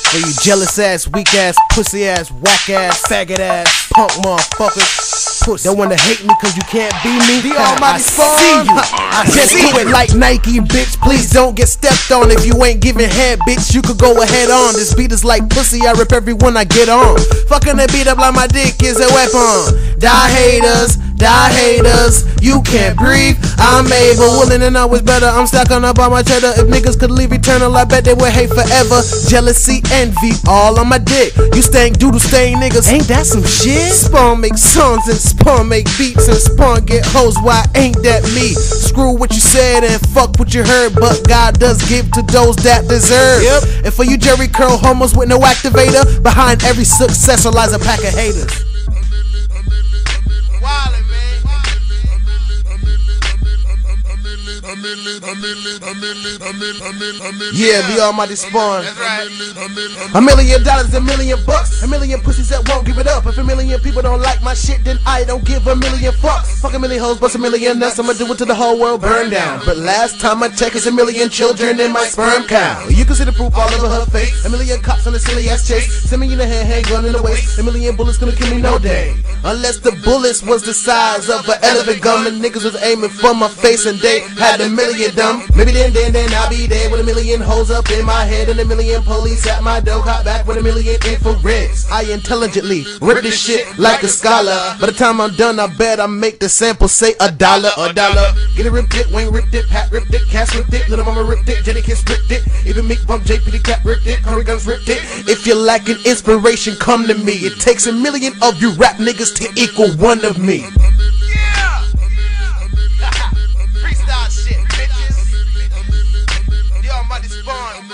For you jealous ass, weak ass, pussy ass, whack ass, faggot ass, punk motherfuckers. Pussy. Don't wanna hate me cause you can't be me. The almighty spawn. I just do it like Nike, bitch. Please don't get stepped on. If you ain't giving head, bitch, you could go ahead on. This beat is like pussy, I rip everyone I get on. Fucking the beat up like my dick is a weapon. Die haters. Die haters, you can't breathe. I'm able, willing and always better. I'm stacking up on my cheddar. If niggas could leave eternal, I bet they would hate forever. Jealousy, envy, all on my dick. You stank doodle stain niggas. Ain't that some shit? Spawn make songs and Spawn make beats and Spawn get hoes. Why ain't that me? Screw what you said and fuck what you heard, but God does give to those that deserve. Yep. And for you Jerry curl homos with no activator, behind every successor lies a pack of haters. Yeah, the almighty spawn. That's right. $1 million, $1 million bucks, 1 million pussies that won't give it up. If 1 million people don't like my shit, then I don't give 1 million fucks. Fuck 1 million hoes, bust 1 million nuts. I'ma do it till the whole world burn down. But last time I checked, it's 1 million children in my sperm cow. You can see the proof all over her face. 1 million cops on a silly ass chase. 1 million in the hand, gun in the waist. 1 million bullets gonna kill me no day. Unless the bullets was the size of an elephant gun, and niggas was aiming for my face and they had 1 million dumb. Maybe then I'll be there with 1 million hoes up in my head and 1 million police at my door. Caught back with 1 million infrareds. I intelligently rip this shit like a scholar. By the time I'm done, I bet I make the sample say $1. Get it ripped it, Wayne ripped it, Pat ripped it, Cass ripped it, Little Mama ripped it, Jenny Kiss ripped it, even Meek Bump, JP the Cat ripped it, Curry Guns ripped it. If you're lacking inspiration, come to me. It takes 1 million of you rap niggas to equal one of me. Yeah! Freestyle shit, bitches. The almighty spawn.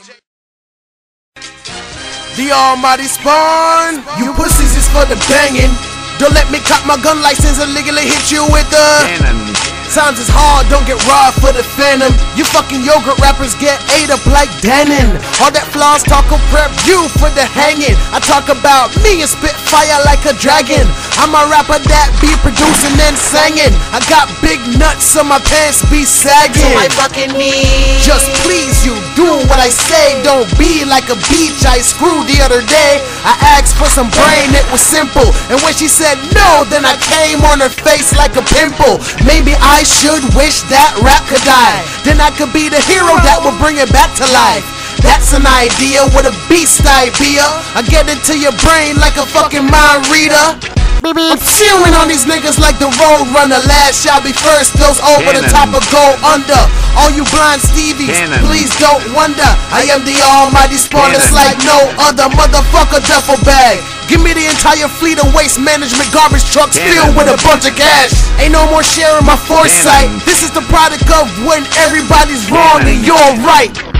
The almighty spawn. You pussies is for the banging. Don't let me cop my gun license and legally hit you with the times is hard, don't get robbed for the phantom. You fucking yogurt rappers get ate up like Dannon. All that flaws talk will prep you for the hanging. I talk about me and spit fire like a dragon. I'm a rapper that be producing and singing. I got big nuts so my pants be sagging. So my fucking knees. Just please you, do what I say. Don't be like a beach I screwed the other day. I asked for some brain, it was simple. And when she said no, then I came on her face like a pimple. Maybe I should wish that rap could die. Then I could be the hero that will bring it back to life. That's an idea, what a beast idea. I get into your brain like a fucking mind reader. I'm chewing on these niggas like the road runner. Last shall be first, those over the top of go under. All you blind Stevies, please don't wonder. I am the almighty spawn, it's like no other motherfucker duffel bag. Give me the entire fleet of waste management garbage trucks filled with a bunch of cash. Ain't no more sharing my foresight. This is the product of when everybody's wrong and you're right.